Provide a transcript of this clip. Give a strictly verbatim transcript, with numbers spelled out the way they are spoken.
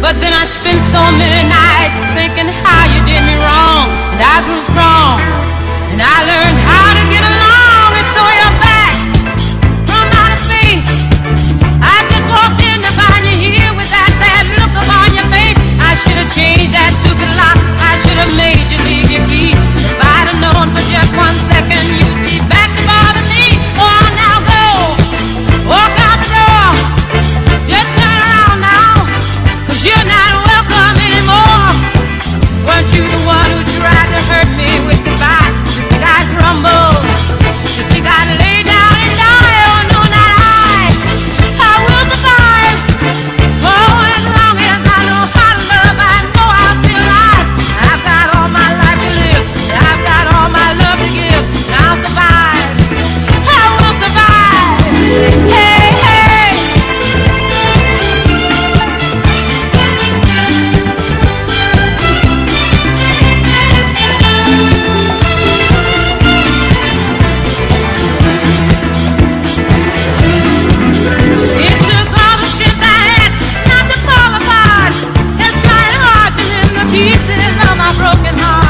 But then I spent so many nights thinking how you did me wrong, and I grew strong, and I learned how to get along. And so you're back from outer space. I just walked in to find you here with that sad look upon your face. I should have changed that stupid lock. I should have made you leave your key. If I'd have known for just one second you'd be back to bother me. Oh, now go, walk out the door. Just turn around now, 'cause you're not welcome anymore. Weren't you the one who tried to hurt me with goodbye? You think I'd crumble? You think I'd lay down and die? Oh, no, not I. I will survive. Oh, as long as I know how to love, I know I'll be alive. I've got all my life to live. I've got all my love to give. And I'll survive. I will survive. Hey, hey. It took all the strength I had not to fall apart, and trying hard to mend the pieces of my broken heart.